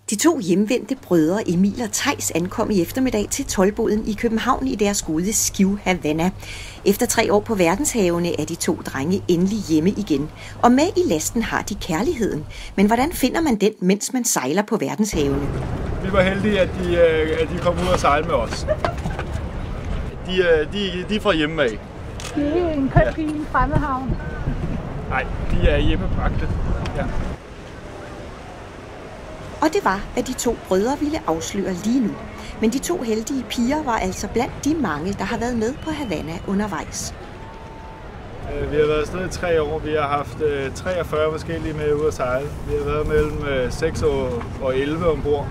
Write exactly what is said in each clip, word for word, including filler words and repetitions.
De to hjemvendte brødre Emil og Theis ankom i eftermiddag til toldboden i København i deres gode Skiv Havana. Efter tre år på verdenshavene er de to drenge endelig hjemme igen. Og med i lasten har de kærligheden. Men hvordan finder man den, mens man sejler på verdenshavene? Vi var heldige, at de, at de kom ud og sejle med os. De, de, de er fra hjemme af. Det er en køn pige i Fremmedhavn. Nej, de er hjemmebragte. Ja. Og det var, hvad de to brødre ville afsløre lige nu. Men de to heldige piger var altså blandt de mange, der har været med på Havana undervejs. Vi har været afsted i tre år. Vi har haft treogfyrre forskellige med ude at sejle. Vi har været mellem seks og elleve ombord.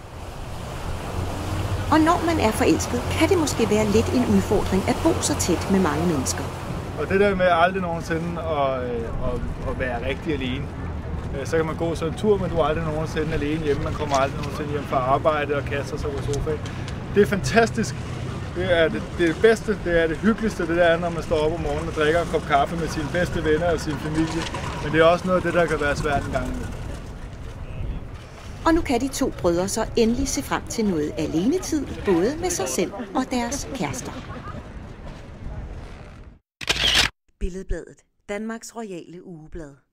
Og når man er forelsket, kan det måske være lidt en udfordring at bo så tæt med mange mennesker. Og det der med aldrig nogensinde at, at, at være rigtig alene. Så kan man gå så en tur, men du er aldrig nogensinde alene hjemme. Man kommer aldrig nogensinde hjem fra arbejde og kaster sig på sofaen. Det er fantastisk. Det er det, det, er det bedste, det er det hyggeligste, det der er, når man står op om morgenen og drikker en kop kaffe med sine bedste venner og sin familie. Men det er også noget af det, der kan være svært en gang med. Og nu kan de to brødre så endelig se frem til noget alenetid, både med sig selv og deres kærester. Billedbladet, Danmarks royale ugeblad.